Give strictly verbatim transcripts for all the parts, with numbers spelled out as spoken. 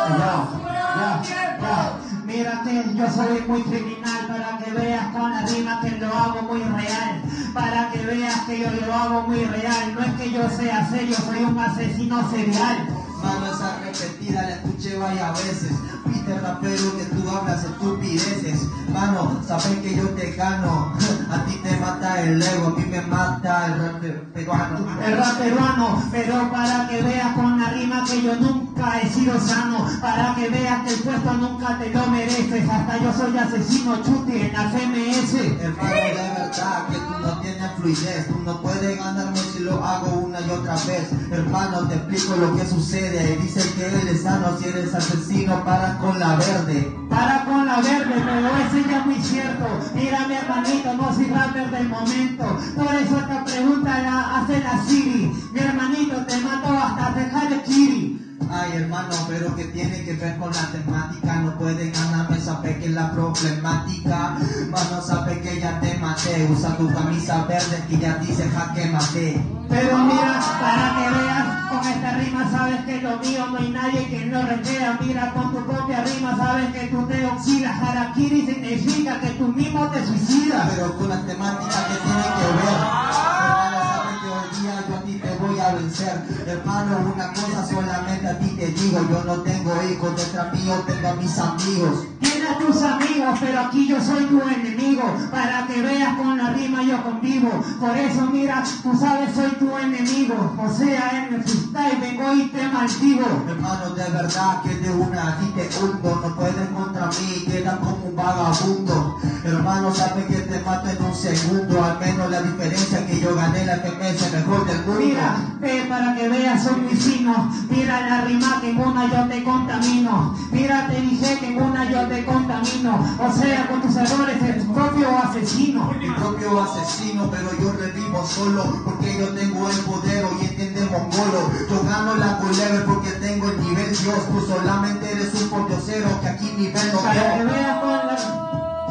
Ya, ya. Mírate, yo soy muy criminal, para que veas con la rima que lo hago muy real, para que veas que yo lo hago muy real. No es que yo sea serio, soy un asesino serial. Mano, esa repetida la escuché varias veces. Viste, rapero, que tú hablas estupideces. Mano, sabes que yo te gano. A ti te mata el ego, a mí me mata el rap peruano. El rap peruano, pero para que veas con la rima que yo nunca he sido sano, para que veas que el puesto nunca te lo mereces. Hasta yo soy asesino chuti en la C M S. Hermano, de verdad que tú no tienes fluidez. Tú no puedes ganarme si lo hago una y otra vez. Hermano, te explico lo que sucede. Dice que él es sano, si eres asesino, para con la verde. Para con la verde, pero ese ya es muy cierto. Mira mi hermanito, no soy rapper del momento. Por eso esta pregunta la hace la Siri. Mi hermanito, te mato hasta dejar el chiri. Ay, hermano, pero que tiene que ver con la temática. No puede ganarme, sabe que es la problemática. Mano, sabe que ya te maté. Usa tu camisa verde que ya dice jaque mate. Pero mira, para que veas, con esta rima sabes que lo mío no hay nadie que lo recrea. Mira, con tu propia rima sabes que tú te oxidas. Harakiri significa que tú mismo te suicidas. Pero con la temática que tiene que ver, hermano, sabes que hoy día yo a ti te voy a vencer. Hermano, una cosa solamente a ti te digo, yo no tengo hijos, detrás mío tengo a mis amigos. Tienes tus amigos, pero aquí yo soy tu enemigo. Para que veas con la rima yo convivo. Por eso mira, tú sabes soy tu enemigo. O sea, en el freestyle vengo y te maldigo. Hermano, de verdad que de una a ti te hundo. No puedes contra mí, quedas como un vagabundo. Hermano, sabes que te mato en un segundo. Al menos la diferencia que yo gané la F M S mejor del mundo. Mira, ve para que veas soy muy fino. Mira la rima que en una yo te contamino. Mira, te dije que en una yo te contamino. O sea, con tus errores eres tu propio asesino. Mi propio asesino, pero yo revivo solo. Porque yo tengo el poder, hoy entiende mongolo. Yo gano la culebra porque tengo el nivel Dios. Tú solamente eres un pordiosero que aquí nivel no Para que veo. veas con la...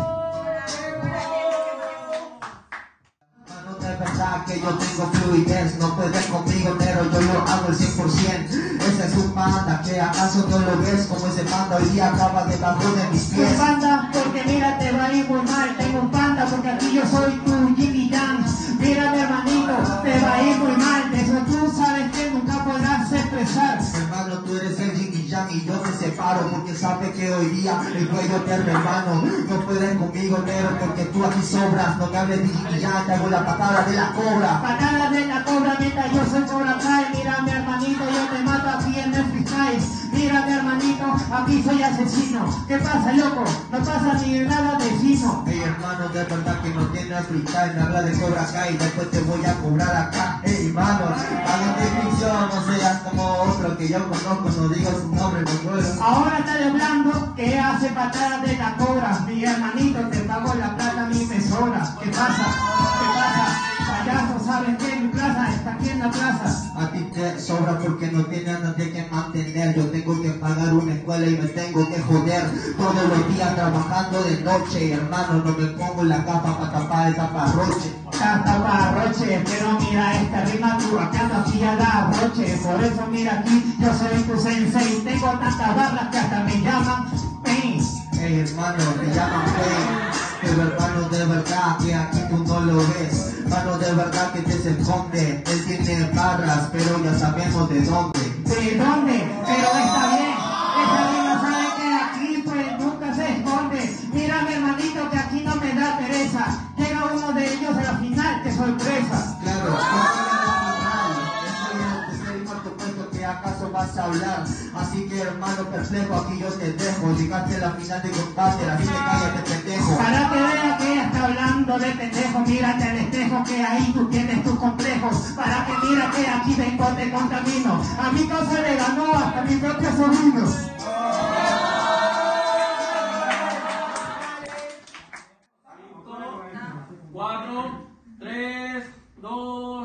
Que yo tengo fluidez, no puedes conmigo, pero yo lo hago el cien por ciento. Ese es un panda, que acaso no lo ves, como ese panda hoy día acaba debajo de mis pies. Un panda, porque mira te va a ir muy mal. Tengo un panda porque aquí yo soy tu yin y yang. Mira mi hermanito, te va a ir muy mal. De eso tú sabes que nunca podrás expresar. Hermano, tú eres el yin y yang y yo te separo, porque sabes que hoy día el cuello pierde hermano. No puedes conmigo, negro, porque tú aquí sobras. No me hables de yin y yang, te hago la patada de la cobra. Patada de la cobra mientras yo soy Cobra Kai. Mira mi hermanito, yo te mato aquí en el freestyle. Mira mi hermanito, aquí soy asesino. ¿Qué pasa, loco? No pasa ni nada de fino. Hey, hermano, de verdad que no tienes freestyle. Me habla de Cobra Kai, después te voy a cobrar acá. Hey, hermano, haga descripción, no seas como otro que yo conozco, no digo su nombre, no puedo. Ahora está hablando que hace patadas de la cobra. Mi hermanito, te pago la plata, a mí me sobra. ¿Qué pasa? ¿Qué pasa? Payaso, ¿sabes qué? Mi plaza está aquí en la plaza. A ti te sobra porque no tienes a nadie que mantener. Yo tengo que pagar una escuela y me tengo que joder. Todos los días trabajando de noche. Hermano, no me pongo la capa para tapar el taparroche. Taparroche, pero mira esta rima tu rapeando aquí a la broche. Por eso mira aquí, yo soy tu sensei. Tengo tantas barras que hasta me llaman pain. Hey, hermano, te llaman pain. Pero hermano, de verdad que aquí tú no lo ves. Hermano, de verdad que te se esconde. Él tiene barras, pero ya sabemos de dónde. ¿De dónde? Pero está bien. Esta rima sabe que aquí pues nunca se esconde. Mira mi hermanito que aquí no me da pereza. Llega uno de ellos a la final, qué sorpresa. Claro, ¿qué acaso vas a hablar? Así que hermano perplejo, aquí yo te dejo. Llegaste a la final de combate, así que cállate pendejo. Para que vea que ella está hablando de pendejo, mírate al espejo que ahí tú tienes tus complejos. Para que mira que aquí vengo te contamino. A mi cosa le ganó hasta mi propio sobrino. cuatro, tres, dos